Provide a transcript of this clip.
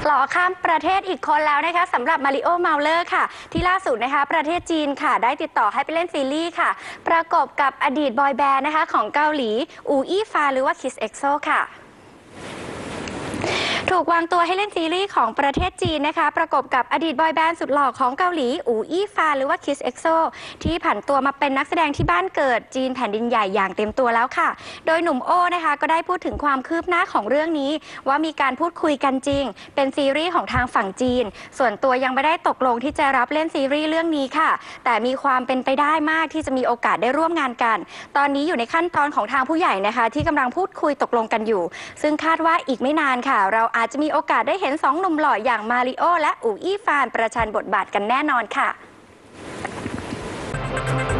หล่อข้ามประเทศอีกคนแล้วนะคะสำหรับมาริโอ เมาเลอร์ค่ะที่ล่าสุดนะคะประเทศจีนค่ะได้ติดต่อให้ไปเล่นซีรีส์ค่ะประกบกับอดีตบอยแบนด์นะคะของเกาหลีอูอี้ฟาหรือว่าคิสเอ็กโซค่ะถูกวางตัวให้เล่นซีรีส์ของประเทศจีนนะคะประกบกับอดีตบอยแบนด์สุดหล่อของเกาหลีอูอี้ฟาหรือว่าคิสเอ็กโซที่ผันตัวมาเป็นนักแสดงที่บ้านเกิดจีนแผ่นดินใหญ่อย่างเต็มตัวแล้วค่ะโดยหนุ่มโอนะคะก็ได้พูดถึงความคืบหน้าของเรื่องนี้ว่ามีการพูดคุยกันจริงเป็นซีรีส์ของทางฝั่งจีนส่วนตัวยังไม่ได้ตกลงที่จะรับเล่นซีรีส์เรื่องนี้ค่ะแต่มีความเป็นไปได้มากที่จะมีโอกาสได้ร่วมงานกันตอนนี้อยู่ในขั้นตอนของทางผู้ใหญ่นะคะที่กำลังพูดคุยตกลงกันอยู่ซึ่งคาดว่าอีกไม่นานค่ะเราอาจจะมีโอกาสได้เห็น2 หนุ่มหล่ออย่างมาริโอและอูอี้ฟานประชันบทบาทกันแน่นอนค่ะ